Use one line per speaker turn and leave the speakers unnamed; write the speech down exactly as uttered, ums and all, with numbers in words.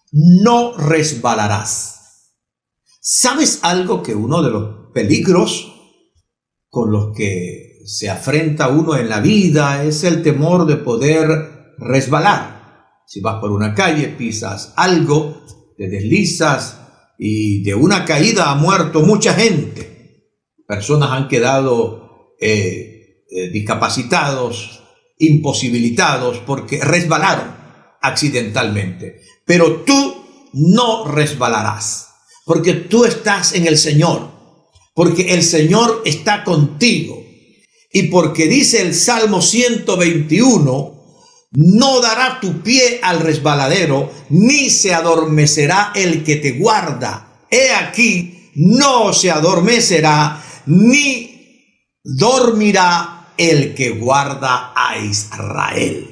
no resbalarás. ¿Sabes algo? Que uno de los peligros con los que se afrenta uno en la vida es el temor de poder resbalar. Si vas por una calle, pisas algo, te deslizas y de una caída ha muerto mucha gente. Personas han quedado eh, eh, discapacitados, imposibilitados porque resbalaron accidentalmente. Pero tú no resbalarás, porque tú estás en el Señor, porque el Señor está contigo y porque dice el Salmo ciento veintiuno, no dará tu pie al resbaladero, ni se adormecerá el que te guarda. He aquí, no se adormecerá, ni dormirá el que guarda a Israel.